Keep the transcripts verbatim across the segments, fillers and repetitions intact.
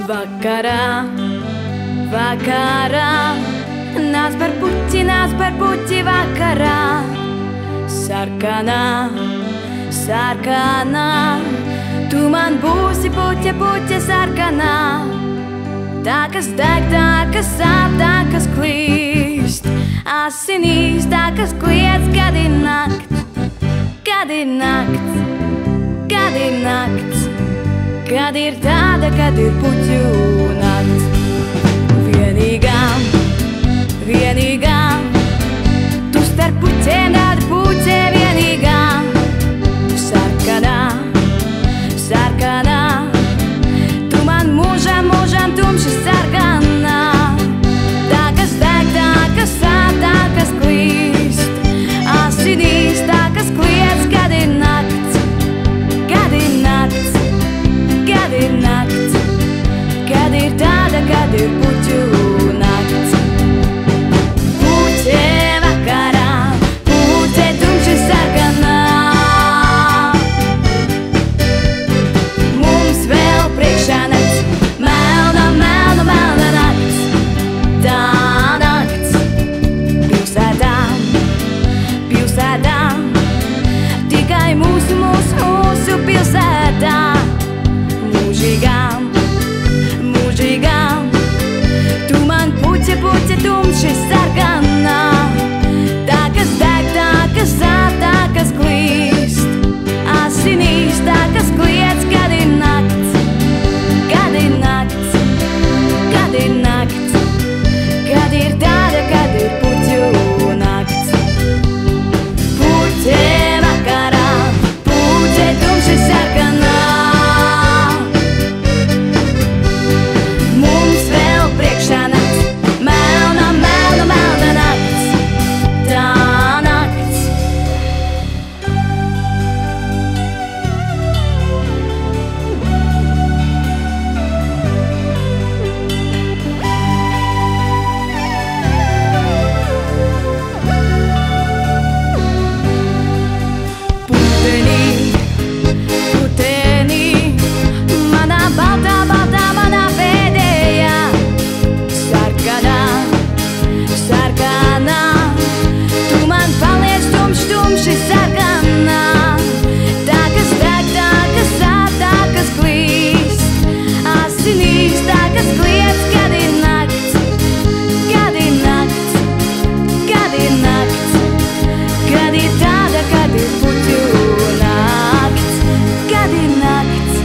Vakarā, vakarā, nāc par puķi, nāc par puķi vakarā. Sarkanā, sarkanā, tu man būsi puķe, puķe sarkanā. Tā, kas deg, tā, kas sāp, tā, kas klīst asinīs, tā, kas kliedz, kad ir nakts, kad ir nakts, kad ir nakts. Kad ir tāda, kad ir puķu nakts. Vienīgā, vienīgā, tu starp puķēm rādi puķē vienīgā. Sarkanā, sarkanā, tu man mūžam, mūžam tumši sarkanā. Tā, kas deg, tā, kas sāp, tā, kas klīst asinīs, tā, kas kliedz, kad ir nakts, kad ir nakts. Kad ir nakts, kad ir tāda, kad ir puķu nakts. Puķe vakarā, puķe tumši sarkanā. Mums vēl priekšā nakts, melna, melna, melna nakts. Tā nakts pilsētā, pilsētā, tikai mūsu, mūsu, mūsu pilsētā. Mūžīgām, mūžīgām, tu man puķe, puķe tumši sarkanā. Tā, kas deg, tā, kas sāp, tā, kas klīst asinīs, tā, kas kliedz, kad ir nakts, kad ir nakts, kad ir nakts, kad ir tāda, kad ir puķu nakts. Puķe vakarā, puķe tumši sarkanā.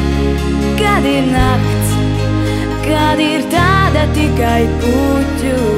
Kad ir tāda tikai puķu